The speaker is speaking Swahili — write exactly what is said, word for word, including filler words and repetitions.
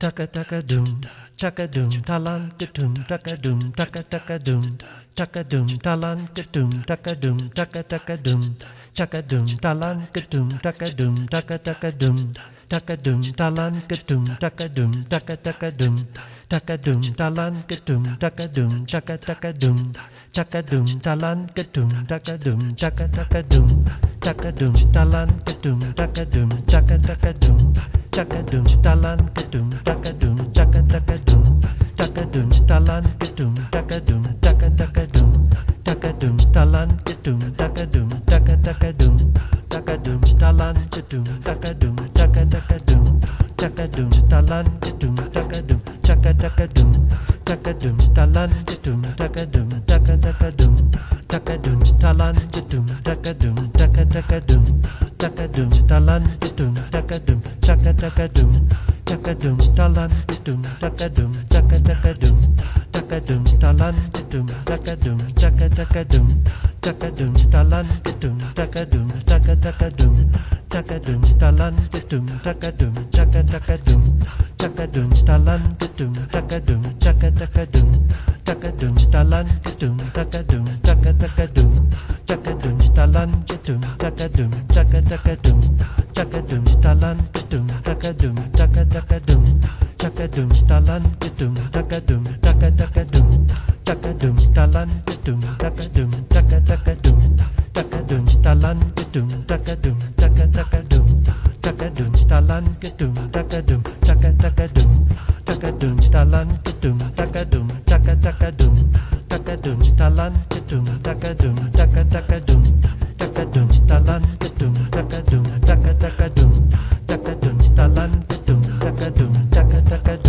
taka taka dum, taka dum talan katum taka dum taka taka dum, taka dum talan katum taka dum taka taka dum, taka dum talan katum taka dum taka taka dum, taka dum talan katum taka dum taka taka dum, taka dum talan katum taka dum taka taka dum, taka dum talan katum taka dum taka taka dum, taka dum talan katum taka dum taka taka dum. Chakadum talan kadum takadum chakatakadum takadum talan kadum takadum takatakadum takadum talan kadum takadum takatakadum takadum talan kadum takadum takatakadum takadum talan kadum takadum chakatakadum takadum talan kadum takadum takatakadum takadum talan kadum takadum takatakadum takadum talan kadum takadum Chakatakadum, takadum talan kadum takadum chakatakadum, takadum talan kadum takadum chakatakadum, takadum talan kadum takadum chakatakadum, takadum talan kadum takadum chakatakadum, takadum talan kadum takadum chakatakadum, takadum talan kadum takadum chakatakadum, takadum talan kadum takadum chakatakadum, takadum talan kadum takadum takatakadum, takadum talan kadum takadum takatakadum, takadum talan kadum takadum takatakadum, takadum talan kadum takadum takatakadum, takadum talan kadum takadum takatakadum, takadum talan kadum takadum takatakadum, takadum talan kadum takadum takatakadum, takadum talan kadum takadum takatakadum, takadum talan kadum takadum takatakadum.